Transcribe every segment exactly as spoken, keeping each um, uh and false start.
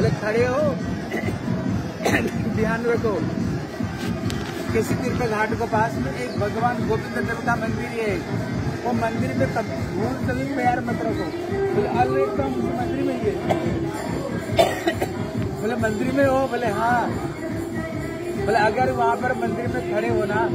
बोले खड़े हो ध्यान रखो। किसी तीर्थ घाट के पास में एक भगवान गोविंद देव का मंदिर है। वो मंदिर में भूल कभी पैर मत रखो। बोले अरे एकदम मंदिर में ही है। बोले मंदिर में हो? बोले हाँ। बोले अगर वहाँ पर मंदिर में खड़े हो ना,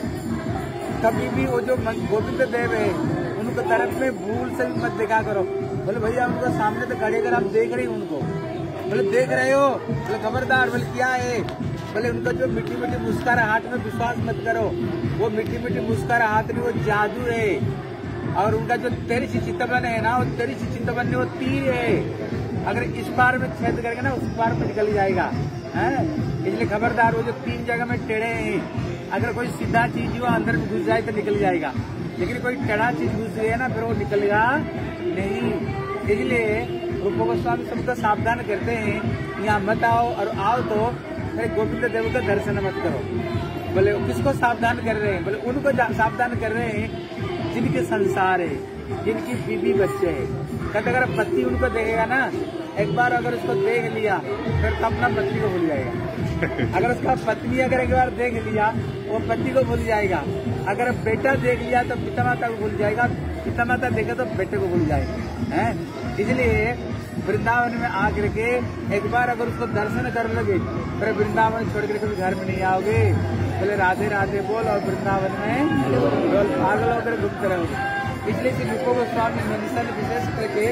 कभी भी वो जो गोविंद देव है उनको तरफ में भूल से भी मत देखा करो। बोले भैया उनको सामने तो खड़े कर आप देख रहे हो उनको। बोले देख रहे हो? बोले खबरदार। बोले क्या है? बोले उनका जो मिट्टी मिट्टी मुस्कुराहट में विश्वास मत करो। वो मिट्टी मिट्टी मुस्कुराहट में वो जादू है। और उनका जो तेरी सी चिंतवन है ना, वो तेरी सी चिंतवन वो तीर है। अगर इस बार में छेद करके ना उस बार में निकल जाएगा है। इसलिए खबरदार। वो जो तीन जगह में टेढ़े हैं, अगर कोई सीधा चीज वो अंदर में घुस जाए तो निकल जाएगा, लेकिन कोई टेढ़ा चीज घुस गया ना फिर वो निकलेगा नहीं। इसलिए रूप गोस्वामी सबको सावधान करते हैं, यहाँ मत आओ, और आओ तो फिर गोविंद देव का दर्शन मत करो। बोले किसको सावधान कर रहे हैं? बोले उनको सावधान कर रहे हैं जिनके संसार है, जिनकी बीवी बच्चे है। कहते अगर पति उनको देखेगा ना, एक बार अगर उसको देख लिया फिर तब अपना पति को भूल जाएगा। अगर उसका पत्नी अगर एक बार देख लिया वो पति को भूल जाएगा। अगर बेटा देख लिया तो पिता माता को भूल जाएगा, पिता माता देखे तो बेटे को भूल जाएगा है। इसलिए वृंदावन में आकर के एक बार अगर उसको दर्शन कर लोगे फिर वृंदावन छोड़ कर कभी घर में नहीं आओगे। बोले राधे राधे बोल और वृंदावन में डोल पागल होकर घूमते रहोगे। इसलिए कि रूप गोस्वामी मनीषा ने विशेष करके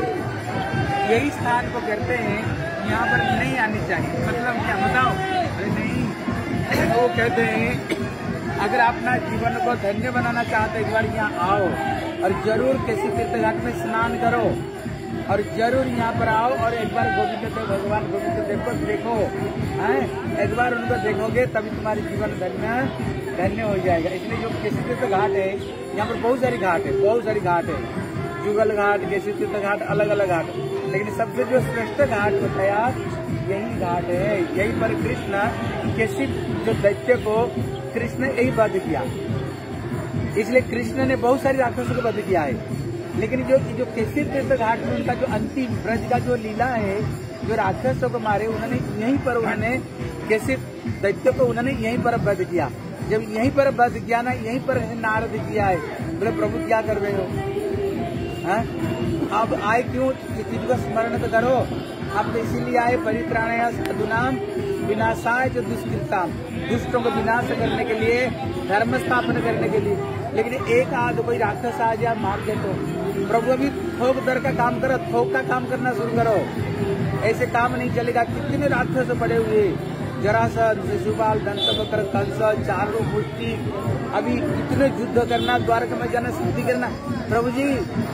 यही स्थान को कहते हैं यहाँ पर नहीं आनी चाहिए। मतलब क्या बताओ? अरे नहीं, वो कहते हैं अगर अपना जीवन को धन्य बनाना चाहते एक बार यहाँ आओ और जरूर किसी तीर्थ घाट में स्नान करो और जरूर यहाँ पर आओ और एक बार गोविंद देव भगवान गोविंद देव को देखो हैं। एक बार उनको देखोगे तभी तुम्हारी जीवन धन्य धन्य हो जाएगा। इसलिए जो किसी तीर्थ घाट है यहाँ पर बहुत सारी घाट है, बहुत सारी घाट है। जुगल घाट, केसी तीर्थ घाट, अलग अलग घाट, लेकिन सबसे जो श्रेष्ठ घाट बताया यही घाट है। यही पर कृष्ण केसी जो दैत्य को कृष्ण यही वध किया। इसलिए कृष्ण ने बहुत सारी राक्षसों को वध किया है। लेकिन जो जो केसी तीर्थ घाट में उनका जो अंतिम ब्रज का जो लीला है, जो राक्षसों को मारे उन्होंने यहीं पर उन्होंने केसी दैत्य को उन्होंने यहीं पर वध किया। जब यहीं पर वध किया ना, यहीं पर नारद किया है। बोले प्रभु क्या कर रहे हो? हाँ? अब आए क्यों? चीज का स्मरण तो करो। अब तो इसीलिए आए परित्राणाय साधूनाम विनाशाय जो दुष्कृताम, दुष्टों को विनाश करने के लिए, धर्म स्थापना करने के लिए। लेकिन एक आध कोई राक्षस आ जाए मार दे तो प्रभु अभी थोक दर का काम करो, थोक का काम करना शुरू करो। ऐसे काम नहीं चलेगा। कितने राक्षस पड़े हुए, जरासंध, शिशुपाल, दंतवक्र, कंस, चारों मुष्टि। अभी इतने युद्ध करना, द्वारका में जाना, सिद्धि करना। प्रभु जी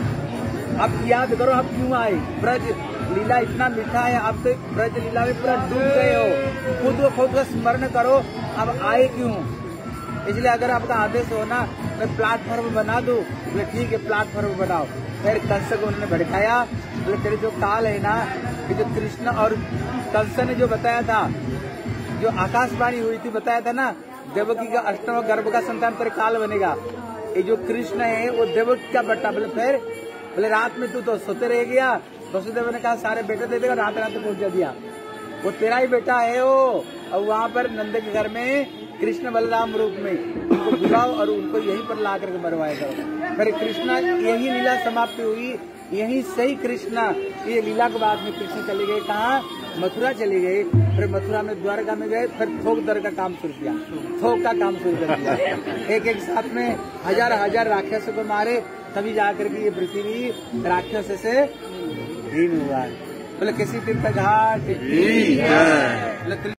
अब याद करो आप क्यों आए। ब्रज लीला इतना मीठा है, आप तो ब्रज लीला में पूरा डूब गए हो। खुद को खुद का स्मरण करो, अब आए क्यों। इसलिए अगर आपका आदेश हो ना मैं प्लेटफॉर्म बना दूं, बोले ठीक है प्लेटफॉर्म बनाओ। फिर कंस को उन्होंने भड़काया। बोले तेरे जो काल है ना, कि जो कृष्ण और कंस ने जो बताया था, जो आकाशवाणी हुई थी, बताया था ना देवकी का अष्टम गर्भ का संतान तेरे काल बनेगा। ये जो कृष्ण है वो देवकी का बेटा। बोले फिर? बोले रात में तू तो सोते रह गया। वसुदेव ने कहा सारे बेटे दे देगा, रात रात पहुंचा दिया। वो तेरा ही बेटा है वो। और वहाँ पर नंद के घर में कृष्ण बलराम रूप में उनको बुलाओ और उनको यहीं पर ला करके मरवाया करो। फिर कृष्ण यही लीला समाप्ति हुई। यही सही कृष्ण ये लीला के बाद में कृष्ण चले गए कहाँ? मथुरा चले गए। फिर मथुरा में द्वारका में गए, फिर थोक दर का काम शुरू किया, थोक का काम शुरू कर दिया। एक एक साथ में हजार हजार राक्षसों को मारे, तभी जाकर के ये पृथ्वी राक्षस से हीन हुआ। बोले किसी तीर्थ घाट